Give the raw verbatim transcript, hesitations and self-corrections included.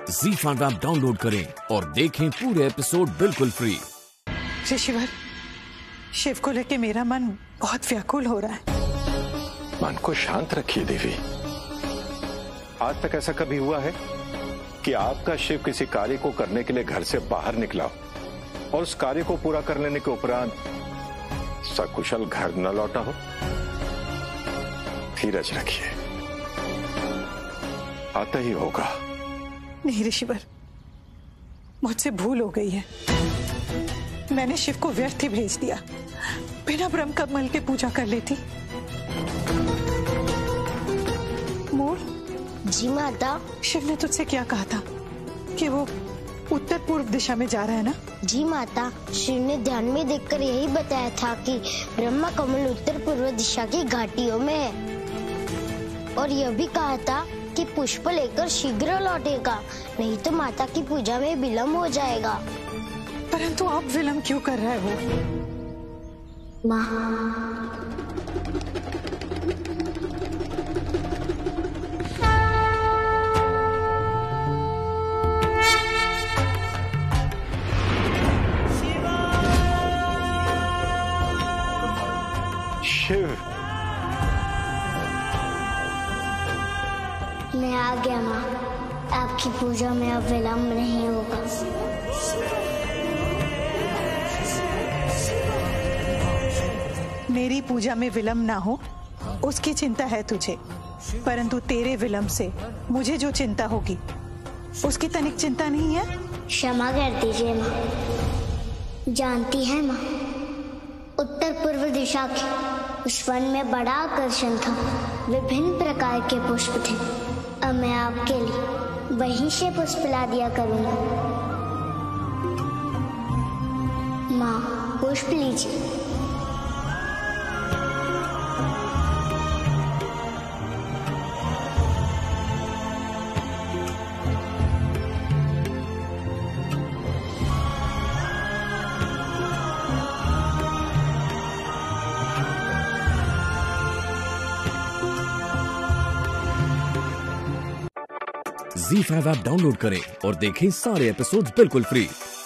ज़ी five app download करें और देखें पूरे एपिसोड बिल्कुल फ्री। ऋषिवर, शिव को लेके मेरा मन बहुत व्याकुल हो रहा है। मन को शांत रखिए देवी। आज तक ऐसा कभी हुआ है कि आपका शिव किसी कार्य को करने के लिए घर से बाहर निकला और उस कार्य को पूरा कर लेने के उपरांत सकुशल घर न लौटा हो? धीरज रखिए, आता ही होगा। नहीं ऋषिवर, मुझसे भूल हो गई है। मैंने शिव को व्यर्थ ही भेज दिया। बिना ब्रह्म कमल के पूजा कर लेती। मोर जी माता। शिव ने तुझसे क्या कहा था कि वो उत्तर पूर्व दिशा में जा रहा है ना? जी माता, शिव ने ध्यान में देखकर यही बताया था कि ब्रह्मा कमल उत्तर पूर्व दिशा की घाटियों में है, और यह भी कहा था कि पुष्प लेकर शीघ्र लौटेगा, नहीं तो माता की पूजा में विलम्ब हो जाएगा। परंतु आप विलम्ब क्यों कर रहे हो? माँ, शिव, मैं आ गया माँ। आपकी पूजा में अब विलम्ब नहीं होगा। मेरी पूजा में विलम्ब ना हो उसकी चिंता है तुझे, परंतु तेरे विलम्ब से मुझे जो चिंता होगी उसकी तनिक चिंता नहीं है। क्षमा कर दीजिए माँ। जानती है माँ, उत्तर पूर्व दिशा के उस वन में बड़ा आकर्षण था। विभिन्न प्रकार के पुष्प थे। अब मैं आपके लिए वहीं से पुष्प ला दिया करूंगा। माँ, पुष्प लीजिए। ज़ी फाइव ऐप डाउनलोड करें और देखें सारे एपिसोड्स बिल्कुल फ्री।